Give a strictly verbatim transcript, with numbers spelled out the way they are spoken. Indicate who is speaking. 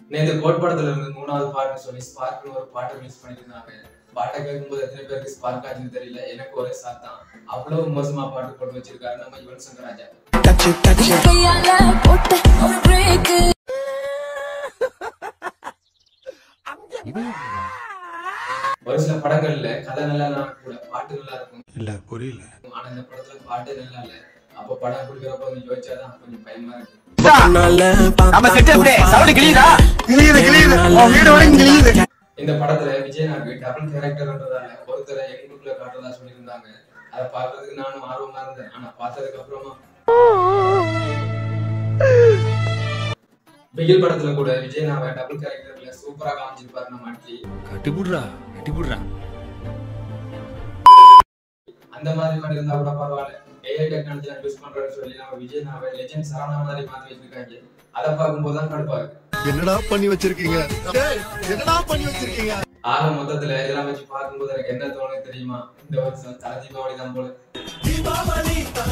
Speaker 1: நேற்று கோட்பாடத்துல இருந்து மூணாவது பாட்டு சொல்லி ஸ்பார்க்னு ஒரு பாட்டை ரிலீஸ் பண்ணிருந்தாங்க. பாட்டை கேட்கும்போது எத்தனை பேருக்கு ஸ்பார்க் ஆச்சுன்னு தெரியல. எனக்கு ஒரே சாத்தான். அவ்வளவு மோசமா பாட்டு போட்டு வச்சிருக்காரு நம்ம யுவன் சங்கர் ராஜா. ஒரு சில படங்கள்ல கதை நல்லா கூட பாட்டு நல்லா இருக்கும்.
Speaker 2: இல்ல புரியல.
Speaker 1: ஆனா இந்த படத்துல பாட்டு நல்லா இல்ல. அப்ப படம் குடிக்கிறப்ப கொஞ்சம் யோசிச்சாதான் கொஞ்சம் பயமா இருக்கு. இந்த படத்துல விஜயநாக்கு டபுள் கேரக்டர்ன்றதால ஒருத்தரை எங்களுக்குள்ள காட்டுறதா சொல்லியிருந்தாங்க. அதை பாக்குறதுக்கு நானும் ஆர்வமா இருந்தேன். ஆனா பார்த்ததுக்கு அப்புறமா பிகில் படத்துல கூட விஜயநாவை டபுள் கேரக்டர்ல சூப்பரா காமிச்சிருப்பாரு நம்ம அட்லி.
Speaker 2: கட்டிபுடுறா கட்டிபுடுறா
Speaker 1: அந்த மாதிரி பண்ணிருந்தா கூட பரவாயில்ல. ஏஐ டெக்னாலஜி யூஸ் பண்றேன்னு சொல்லி நம்ம விஜயநாவை லெஜெண்ட் சரவணா மாதிரி மாத்தி வச்சிருக்காங்க. அதை பார்க்கும்போது தான் கடுப்பா இருக்கு.
Speaker 3: என்னடா பண்ணி வச்சிருக்கீங்க என்னடா பண்ணி வச்சிருக்கீங்க.
Speaker 1: ஆக மொத்தத்துல இதெல்லாம் வச்சு பார்க்கும்போது எனக்கு என்ன தோணுது தெரியுமா? இந்த வருஷம் தல தீபாவளி தான் போல.